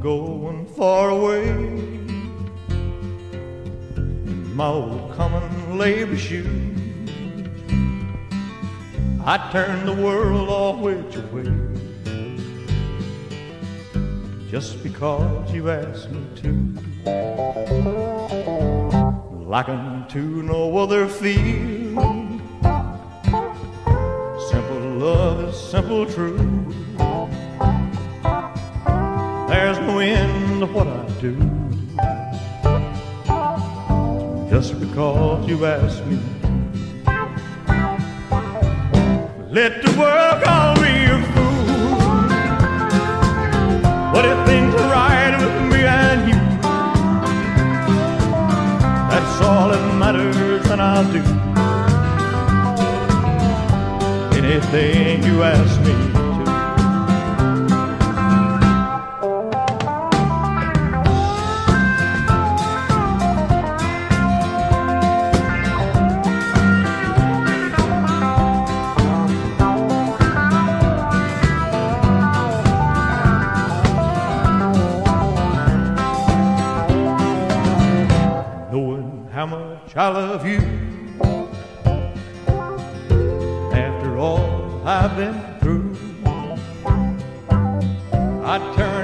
going far away in my old common labor shoes. I'd turn the world all which way just because you asked me to. Like unto no other feeling, simple love is simple truth. There's no end to what I do just because you asked me. Let the world call me a fool, but if things are right with me and you, that's all that matters, and I'll do anything you ask me to. How much I love you after all I've been through, I'd turn